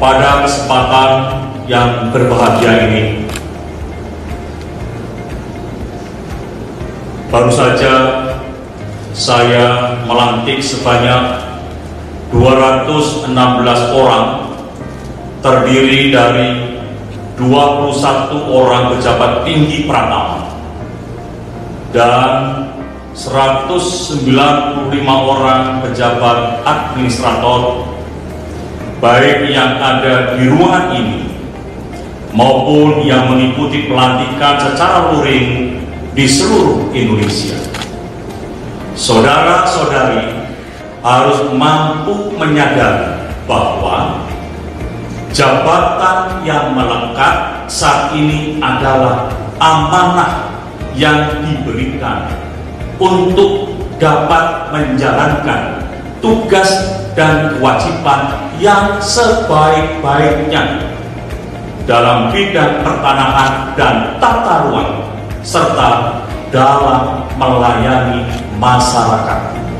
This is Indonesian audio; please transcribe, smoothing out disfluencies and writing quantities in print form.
pada kesempatan yang berbahagia ini, baru saja saya melantik sebanyak 216 orang, terdiri dari 21 orang pejabat tinggi Pratama dan 195 orang pejabat administrator, baik yang ada di ruangan ini maupun yang mengikuti pelantikan secara luring di seluruh Indonesia. Saudara-saudari harus mampu menyadari bahwa jabatan yang melekat saat ini adalah amanah yang diberikan untuk dapat menjalankan tugas dan kewajiban yang sebaik-baiknya dalam bidang pertanahan dan tata ruang serta dalam melayani masyarakat.